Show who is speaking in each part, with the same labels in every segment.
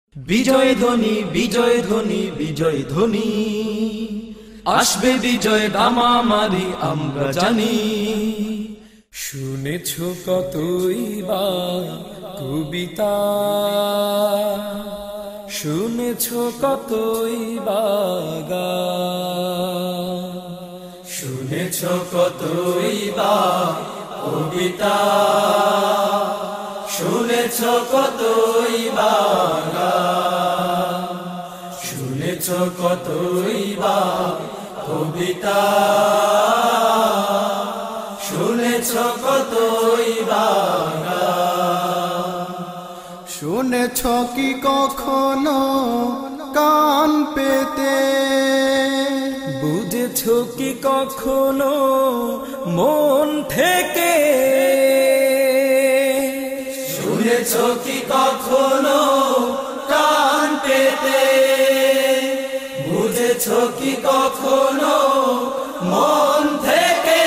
Speaker 1: বিজয় ধ্বনি বিজয় ধ্বনি বিজয় ধ্বনি আসবে বিজয় দামামারি আমরা জানি। শুনেছ কতই বা কবিতা, শুনেছ কতই বা গান, শুনেছ কতই বা কবিতা, শুনেছ কতই বা গান, শুনেছ কতই বা কবিতা, শুনেছ কতই বা গান।
Speaker 2: শুনেছ কি কখনো কান পেতে,
Speaker 1: বুঝেছ কি কখনো মন থেকে, শুনেছ কি কখনো কান পেতে, বুঝেছ কি কখনো মন থেকে,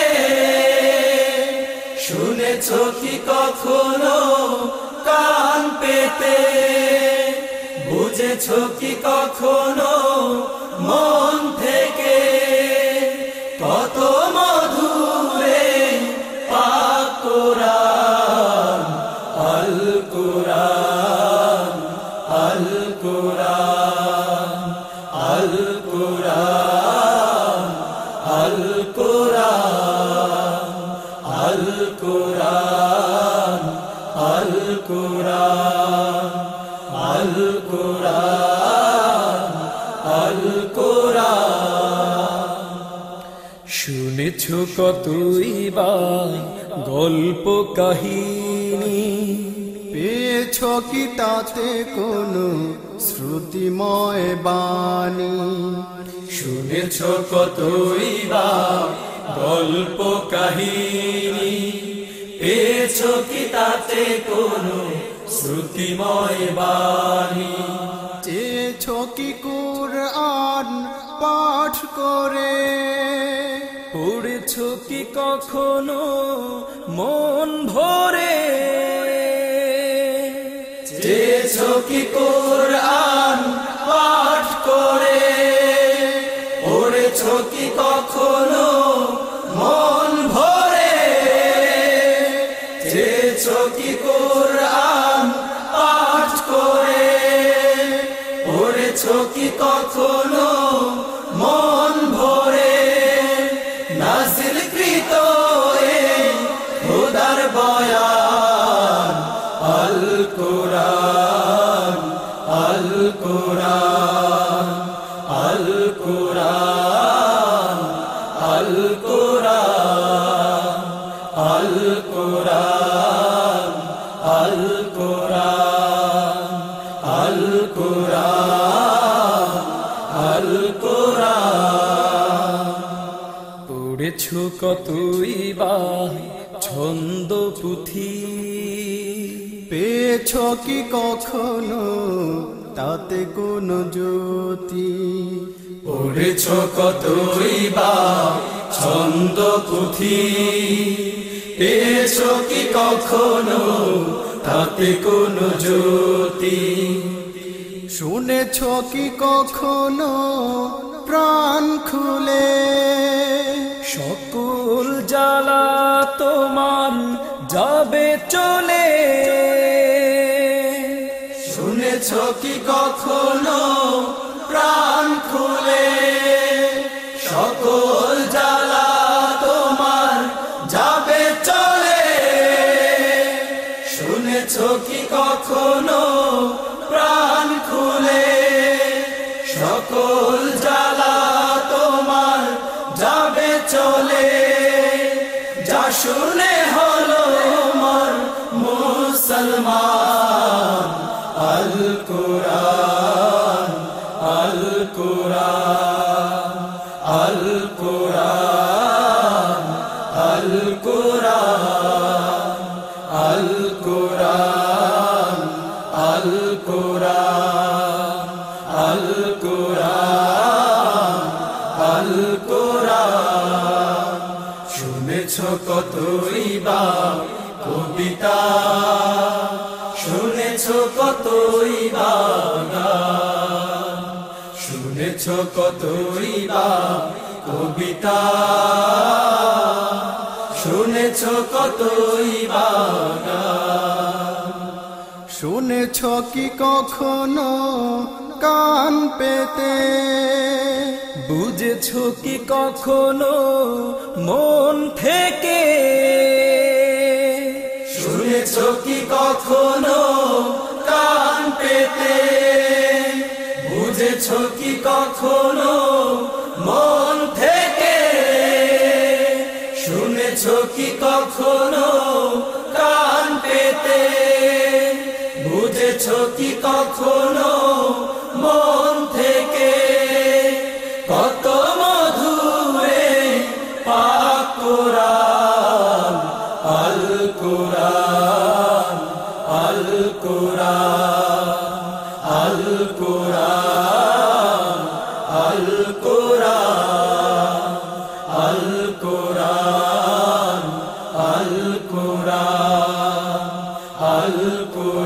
Speaker 1: শুনেছ কি কখনো কান পেতে, বুঝেছ কি কখনো মন থেকে। কত মধুরে পাক কোরআন, আল কোরআন, আল কোরআন, আল কোরআন, আল কোরআন, আল কোরআন, আল কোরআন, আল কোরআন, আল কোরআন। শুনেছ কতই বা গল্প কাহিনী,
Speaker 2: পেয়েছ কি তাতে কোনো শ্রুতিময় বাণী,
Speaker 1: শুনেছ কতই বা গল্প কাহিনী, পেয়েছ কি তাতে কোনো শ্রুতিময় বাণী,
Speaker 2: চেয়েছ কি কুরআন পাঠ করে,
Speaker 1: পড়েছ কি কখনো মন ভরে, চেয়েছ কি কুরআন পাঠ করে, পড়েছ কি কখনো মন ভরে, চেয়েছ কি কুরআন পাঠ করে, পড়েছ কি কখনো মন ভরে। নাজিলকৃত এই খোদার বয়ান, আল কোরআন, আল কোরআন, আল কোরআন, আল কোরআন, আল কোরআন, আল কোরআন, আল কোরআন, আল কোরআন। পড়েছ কতই বা ছন্দ পুঁথি,
Speaker 2: পেয়েছ কি কখনো তাতে কোনো জ্যোতি,
Speaker 1: পড়েছ কতই বা ছন্দ পুঁথি, পেয়েছ কি কখনো তাতে কোনো জ্যোতি,
Speaker 2: শুনেছ কি কখনো প্রাণ খুলে,
Speaker 1: সকল জ্বালা তোমার যাবে চলে, শুনেছ কি কখনো প্রাণ খুলে, সকল জ্বালা তোমার যাবে চলে, শুনেছ কি কখনো প্রাণ খুলে, সকল জ্বালা তোমার যাবে চলে। যা শুনে হলো মর মুসলমান, আল কোরআন, আল কোরআন, আল কোরআন, আল কোরআন, আল কোরআন, আল কোরআন, আল কোরআন, আল কোরআন। শুনেছ কতই বা কবিতা, শুনেছ কতই বা কতই বা কবিতা, শুনেছ কতই বা গান।
Speaker 2: শুনেছ কি কখনো কান পেতে,
Speaker 3: বুঝেছ কি কখনো মন থেকে,
Speaker 1: শুনেছ কি কখনো কান পেতে, বুঝেছ কি কখনো মন থেকে, শুনেছ কি কখনো কান পেতে, বুঝেছ কি কখনো মন থেকে। কত মধুরে পাক কোরআন, আল কোরআন, আল কোরআন, আল কোরআন, আল কোরআন, আল কোরআন, আল কোরআন, আল কোরআন।